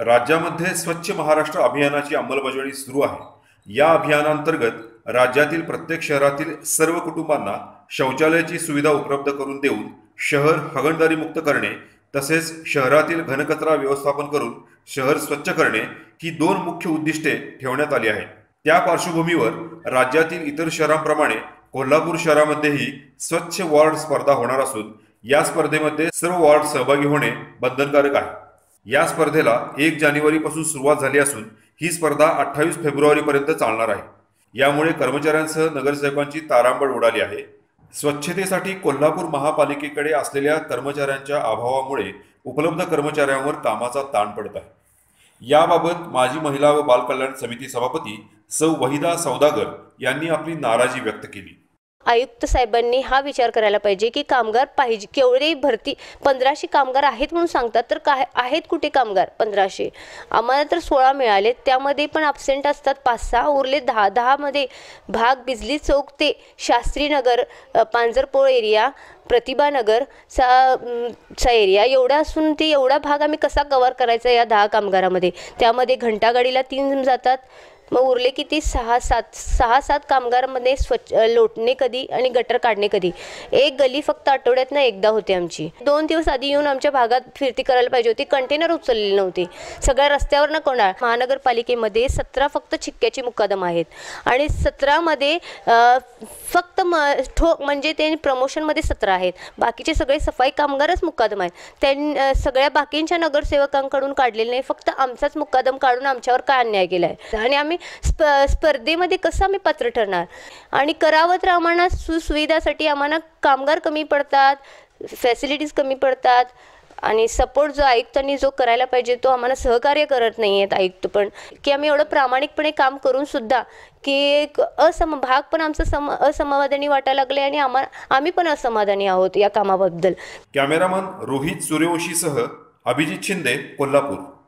राज्यामध्ये स्वच्छ महाराष्ट्र अभियानाची अंमलबजावणी सुरू आहे। या अभियानांतर्गत राज्यातील प्रत्येक शहरातील सर्व कुटुंबांना शौचालयाची सुविधा उपलब्ध करून देऊन शहर हागणदारी मुक्त करणे तसेच शहरातील घनकचरा व्यवस्थापन करून शहर स्वच्छ करणे ही दोन मुख्य उद्दिष्टे ठेवण्यात आली आहेत। त्या पार्श्वभूमीवर राज्यातील इतर शहरांप्रमाणे कोल्हापूर शहरामध्येही स्वच्छ वॉर्ड स्पर्धा होणार असून या स्पर्धेमध्ये सर्व वॉर्ड सहभागी होणे बंधनकारक आहे। या स्पर्धेला 1 जानेवारीपासून सुरुवात झाली असून ही स्पर्धा 28 फेब्रुवारीपर्यंत चालणार आहे। यामुळे कर्मचाऱ्यांसह नगरसेवकांची तारांबळ उडाली आहे। स्वच्छतेसाठी कोल्हापूर महापालिकेकडे असलेल्या कर्मचाऱ्यांच्या अभावामुळे उपलब्ध कर्मचाऱ्यांवर कामाचा ताण पडत आहे। याबाबत माजी महिला व बालकल्याण समिती सभापती सौ वहिदा सौदागर यांनी आपली नाराजी व्यक्त केली। आयुक्त साहेबांनी हा विचार करायला पाहिजे की कामगार पाहिजे, केवढे भरती 1500 कामगार आहेत म्हणून सांगतात, तर काय आहेत कुठे कामगार 1500? आम्हाला तर 16 मिळाले, त्यामध्ये पण ॲब्सेंट असतात 5-6, उरले 10 मध्ये भाग बिजली चौक ते शास्त्रीनगर, पांजरपोळ एरिया, प्रतिभानगर चा एरिया एवढा असून ते एवढा भाग आम्ही कसा कव्हर करायचा या 10 कामगारामध्ये? त्यामध्ये घंटागाडीला 3 जातात, मग उरले किती? 6-7 कामगारांमध्ये स्वच्छ लोटणे कधी आणि गटर काढणे कधी? एक गली फक्त आठवड्यातनं एकदा होते आमची। 2 दिवस आधी येऊन आमच्या भागात फिरती करायला पाहिजे होती, कंटेनर उचललेले नव्हते, सगळ्या रस्त्यावरनं कोंडाळ। महानगरपालिकेमध्ये 17 फक्त छिक्क्याची मुक्कादम आहेत आणि 17 मध्ये फक्त म्हणजे ते प्रमोशनमध्ये 17 आहेत, बाकीचे सगळे सफाई कामगारच मुक्कादम आहेत। सगळ्या बाकींच्या नगरसेवकांकडून काढलेले नाही, फक्त आमचाच मुक्कादम काढून आमच्यावर काय अन्याय केला आहे आणि आम्ही स्पर्धेमध्ये कसं आम्ही पात्र ठरणार? आणि करावं तर आम्हाला सुविधासाठी आम्हाला कामगार कमी पडतात, फॅसिलिटीज कमी पडतात आणि सपोर्ट जो आयुक्तांनी जो करायला पाहिजे तो आम्हाला सहकार्य करत नाही आहेत आयुक्त पण, की आम्ही एवढं प्रामाणिकपणे काम करून सुद्धा की एक भाग पण आमचं असमाधानी वाटायला लागले आणि आम्ही पण असमाधानी आहोत या कामाबद्दल। कॅमेरामन रोहित सूर्यवंशीसह अभिजित शिंदे, कोल्हापूर।